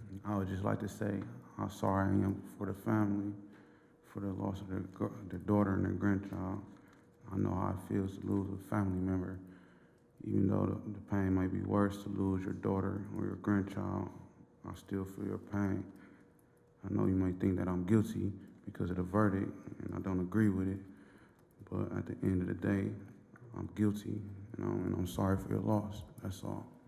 I would just like to say how sorry I am for the family, for the loss of their daughter and their grandchild. I know how it feels to lose a family member, even though the pain might be worse to lose your daughter or your grandchild. I still feel your pain. I know you might think that I'm guilty because of the verdict, and I don't agree with it, but at the end of the day, I'm guilty, and I'm sorry for your loss. That's all.